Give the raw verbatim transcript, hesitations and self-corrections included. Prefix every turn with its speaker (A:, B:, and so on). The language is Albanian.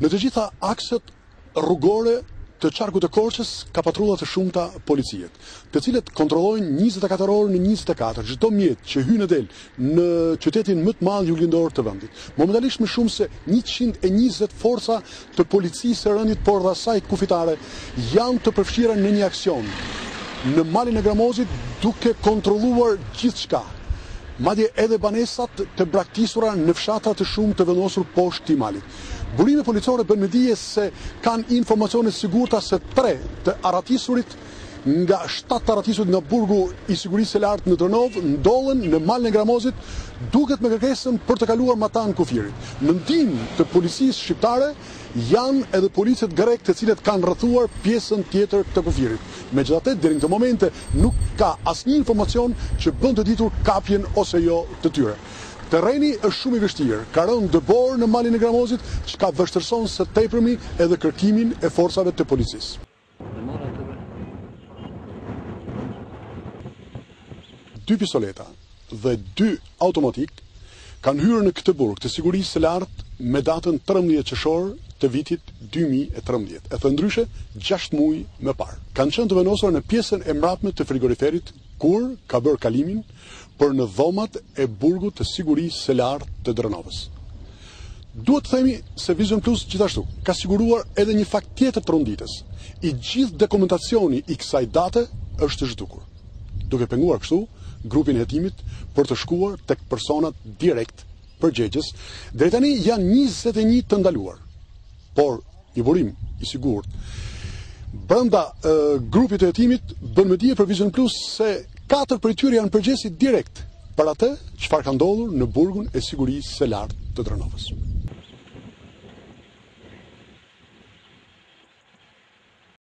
A: Në të gjitha akset rrugore të qarkut të Korçës ka patrulla të shumta policijet, të cilët kontrollojnë njëzet e katër orë në njëzet e katër çdo mjet që hyn e del në qytetin më të madh juglindor të vendit. Momentalisht më shumë se njëqind e njëzet forca të policisë së rëndit, por dhe asaj kufitare, janë të përfshira në një aksion në malin e Gramozit, duke kontrolluar gjithçka. Madje edhe banesat të braktisura në fshatra të shumë të vendosur poshtë këtij malit. Burime policore bën me dije se kanë informacione sigurta se tre të arratisurit nga shtatë të arratisurit nga burgu i sigurisë së lartë në Trnov ndodhen në malin e Gramozit, duket me kërkesën për të kaluar matan kufirit. Në ndihmë të policisë shqiptare janë edhe policët grek të cilët kanë rrethuar pjesën tjetër të kufirit. Megjithatë, deri në këtë momente nuk ka asnjë informacion që bën të ditur kapjen ose jo të tyre. Terreni është shumë i vështirë, ka rënë dëbor në malin e Gramozit, çka vështirëson së tepërmi edhe kërkimin e forcave të policisë. Dy pistoleta dhe dy automatik kanë hyrë në këtë burg të sigurisë së lartë me datën trembëdhjetë qershor të vitit dy mijë e trembëdhjetë, e thëndryshe gjashtë muaj më parë. Kanë qenë të vendosur në pjesën e mbrapsme të frigoriferit kur ka bërë kalimin për në dhomat e burgut të sigurisë së lartë të Drnovës. Duhet të themi se Vision Plus gjithashtu ka siguruar edhe një fakt tjetër të ronditës. I gjithë dokumentacioni i kësaj date është zhdukur, duke penguar kështu grupin e hetimit për të shkuar tek personat direkt përgjegjës. Deri tani janë njëzet e një të ndaluar, por një burim i sigurt brenda uh, grupit të hetimit bën me dije për Vision Plus se katër prej tyre janë përgjegjësi direkt për atë çfarë ka ndodhur në burgun e sigurisë së lartë të Drnovës.